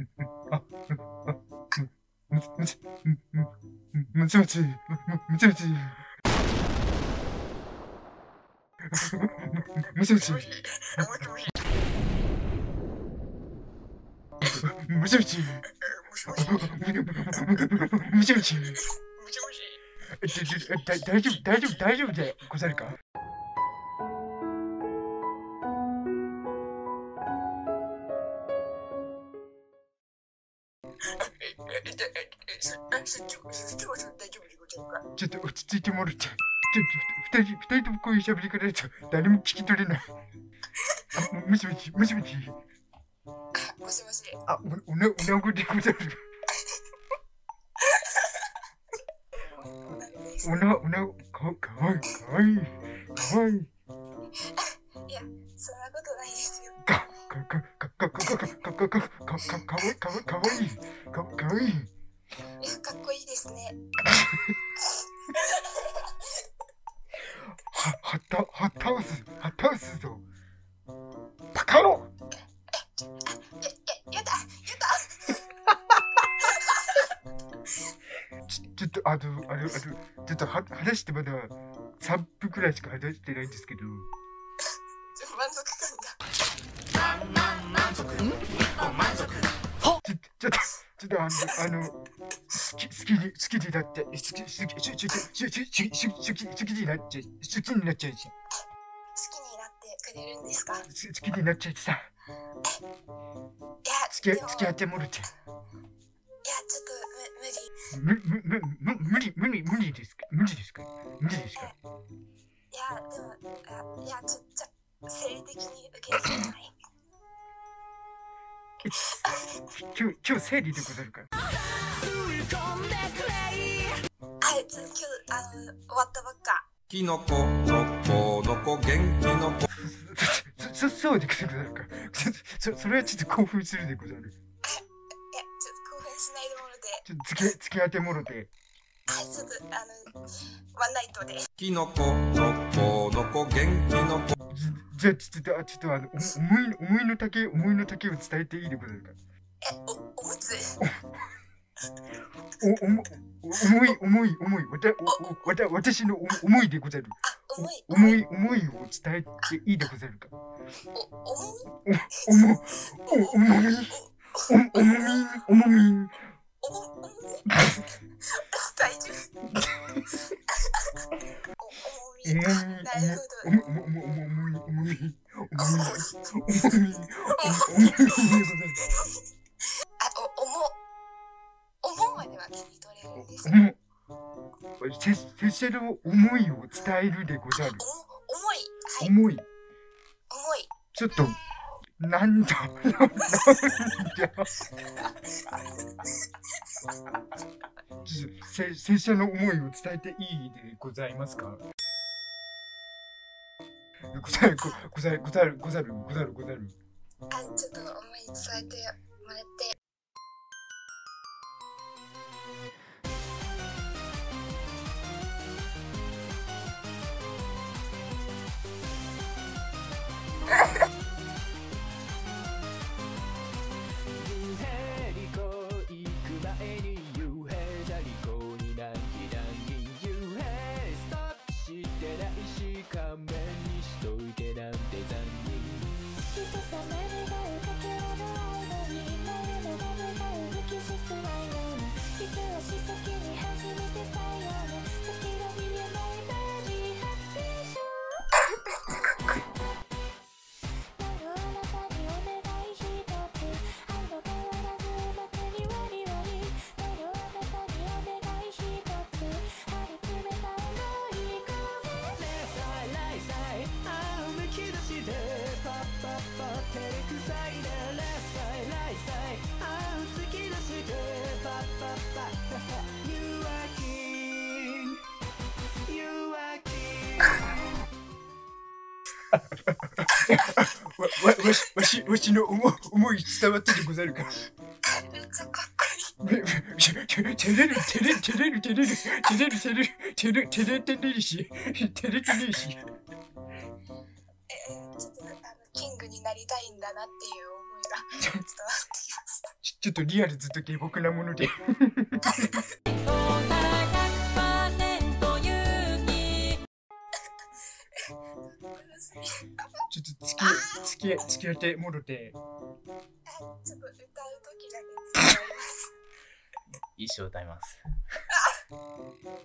あ、もちもちもち、もちもち、もしもし、もしもし、もしもし、大丈夫でござるか？ちょっと落ち着いてもらって。二人ともこういう喋り方だと誰も聞き取れない。あ、もしもし、もしもし。 もしもし。 あ、おなごでござる。かわいい。 いや、そんなことないですよ。 かわいい。 いや、かっこいいですね。 はたすぞ。バカ野郎。 やだ。 ちょっとちょっと話してまだ3分くらいしか話してないんですけど。 満足感が。満足。ちょっと好きになっちゃうし。好きになってくれるんですか？ 好きになっちゃってさ。 いや、 付き合ってもらって。 いや、ちょっと無理ですか？ いや、でも、ちょっと生理的に受け付けない。 今日生理でござるから。 はい、今日終わったばっか。 キノコのこ元気の子。 そうでござるか。それはちょっと興奮するでござる。 いや、ちょっと興奮しないでもろて。 ちょっと付き合ってもろて。 はい、ちょっとワンナイトで。 キノコのこ元気の子。 じゃあちょっと思いの丈を伝えていいでござるか。 おむつ？ 重い。私の思いでござる。思いを伝えていいでござるか。重み。 大丈夫。思うまでは聞き取れるんですよ。 拙者の思いを伝えるでござる。 重い。 ちょっとなんだ拙者の思いを伝えていいでございますか？ござる。 ちょっと思い伝えてもらって。 わしの思い伝わってでござるか。 めっちゃかっこいい。 照れるし。 ちょっとキングになりたいんだなっていう思いが伝わってきました。 ちょっとリアルずっと下僕なもので。ちょっと付き合ってもろて。 ちょっと歌う時だけ伝わります。 一生歌います。